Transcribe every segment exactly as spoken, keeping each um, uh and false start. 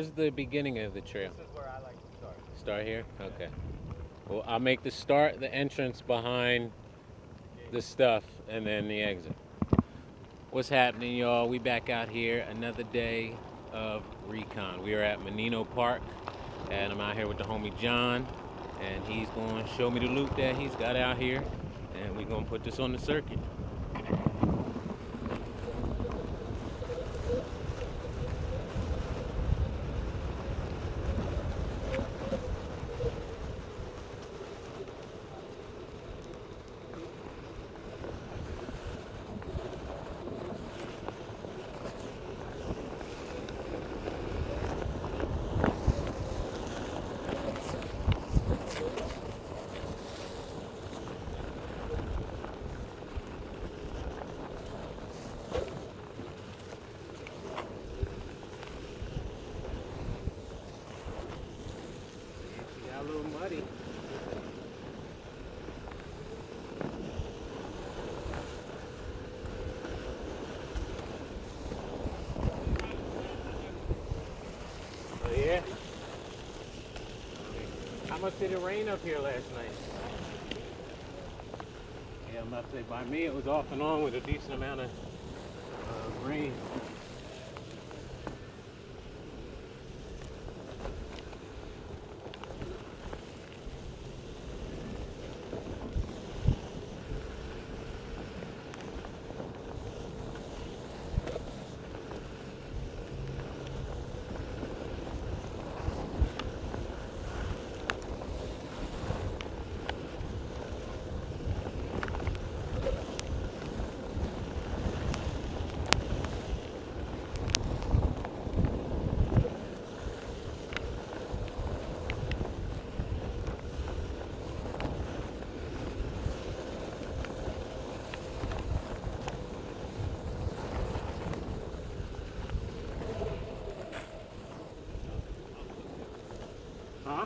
where's the beginning of the trail? This is where I like to start. Start here? Okay. Well, I'll make the start, the entrance behind the stuff, and then the exit. What's happening, y'all? We back out here, another day of recon. We are at Mannino Park, and I'm out here with the homie John, and he's going to show me the loot that he's got out here, and we're going to put this on the circuit. A little muddy. Oh yeah? How much did it rain up here last night? Yeah, I'm about to say, by me it was off and on with a decent amount of uh, rain. Huh?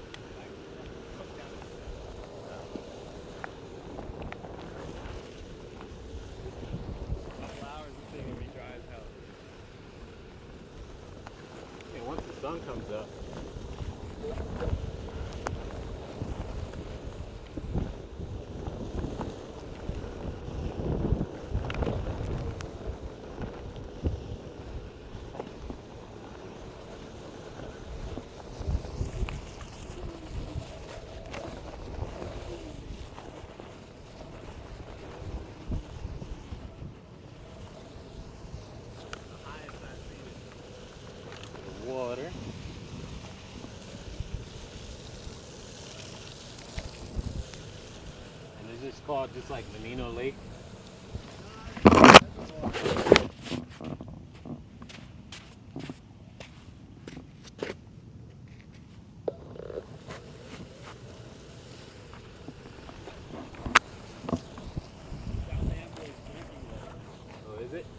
Yeah, once the sun comes up. Water. And is this called just like Mannino Lake? Oh, is it?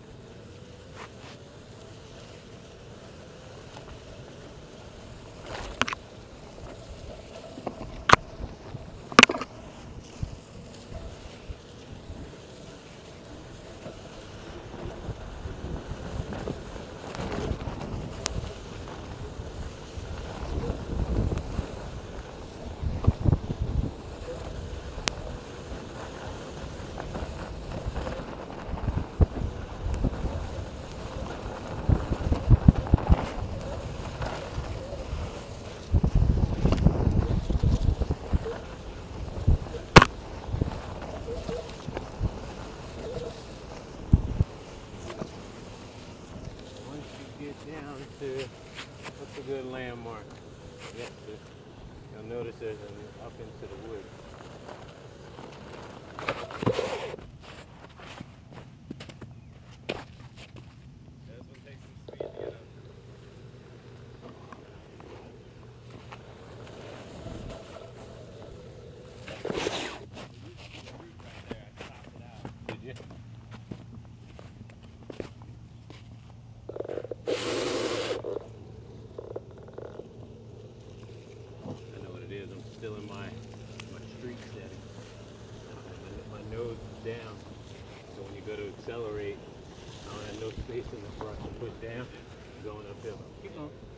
Down to what's a good landmark? Yes, you'll notice there's an up into the woods. This one takes some speed to get up. Did you? Still in my my street setting. My nose is down, so when you go to accelerate, I don't have no space in the front to push down. I'm going uphill. Keep going.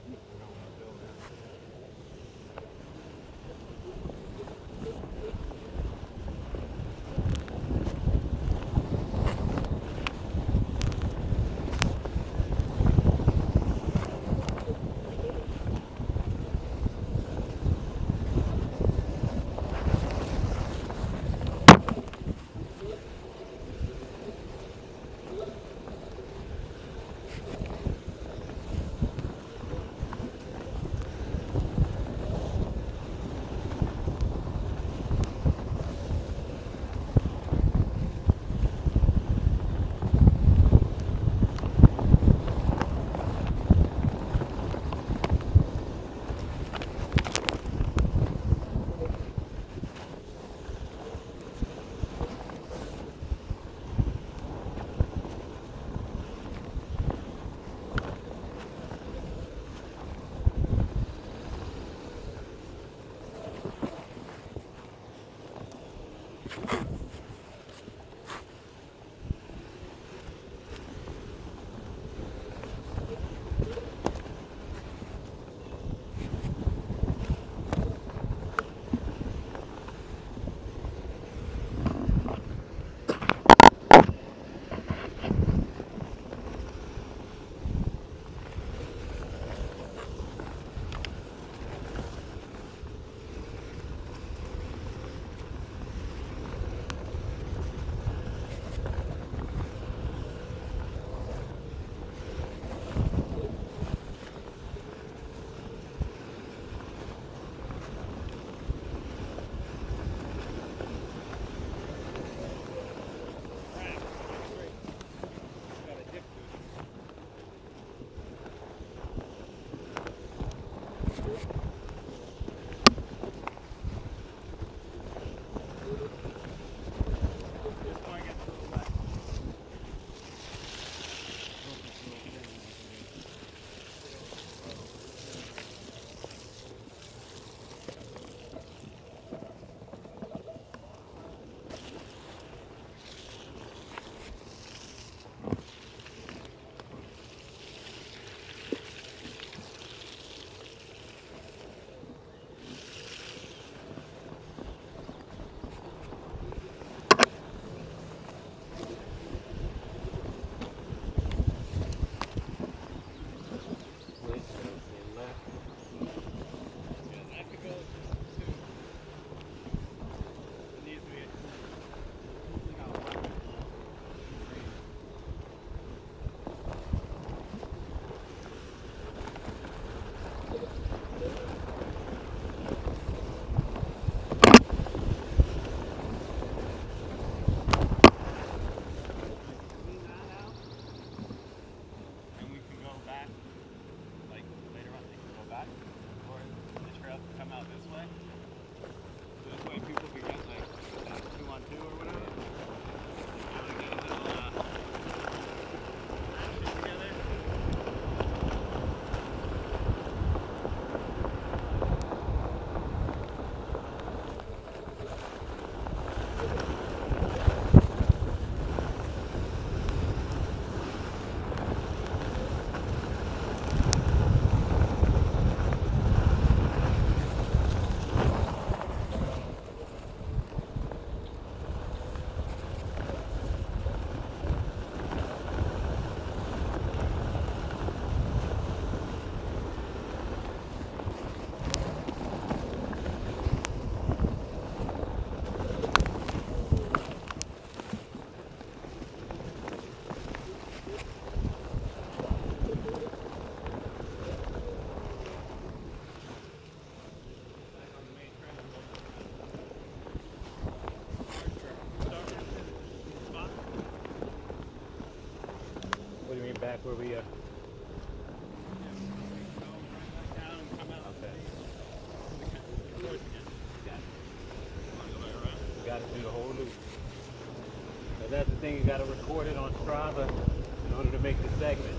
back where we are. Got to do the whole loop. So that's the thing, you got to record it on Strava in order to make the segment.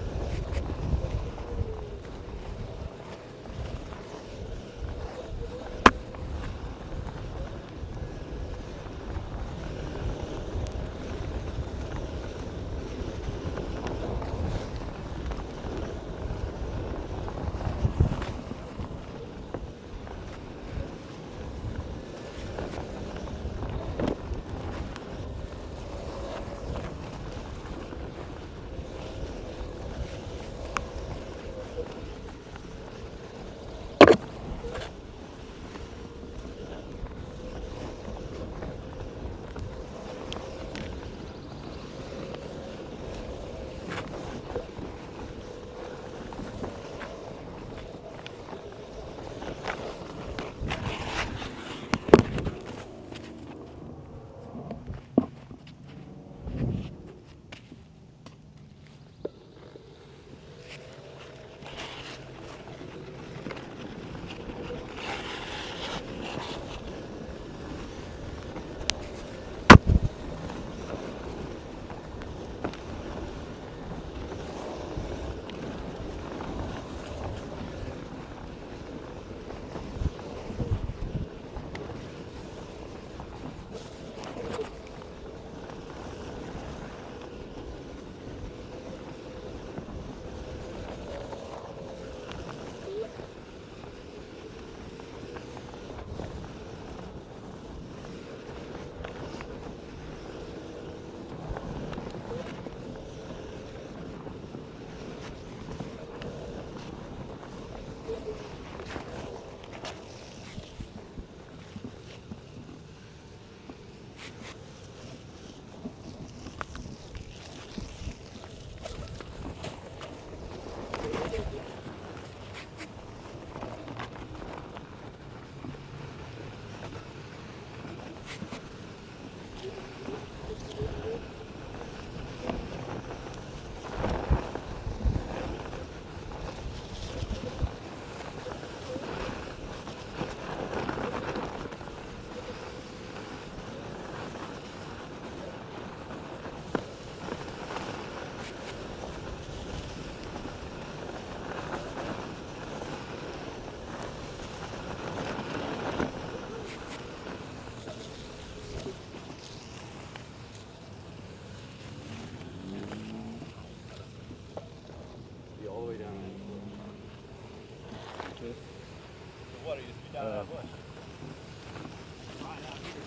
water. You just be down Uh, that bush. Right out here.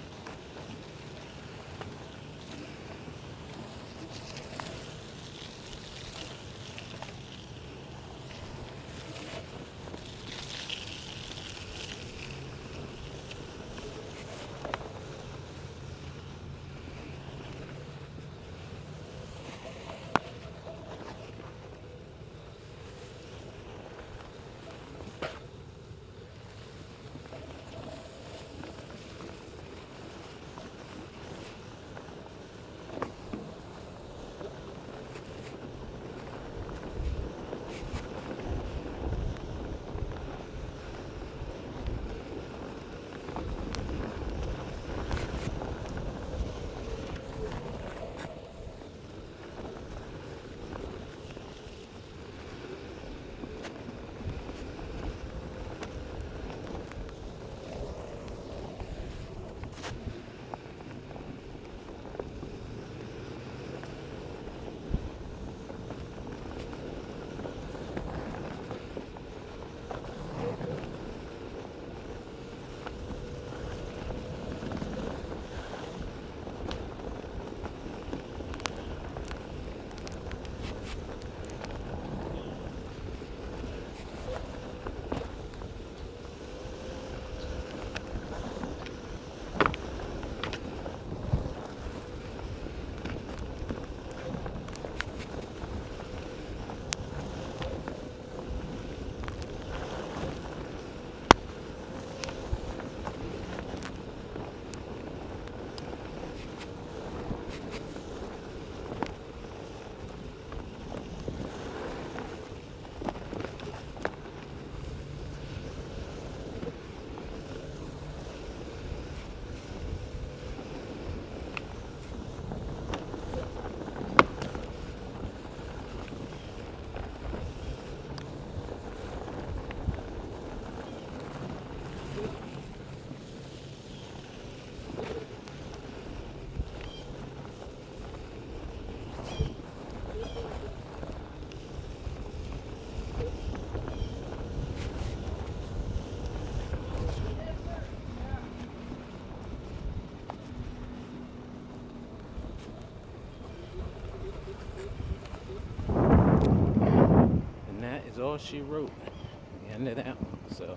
And that is all she wrote. The end of that one. So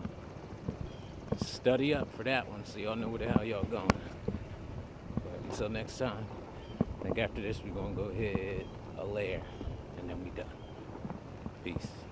study up for that one so y'all know where the hell y'all going. But until next time, I think after this we're gonna go hit a lair and then we done. Peace.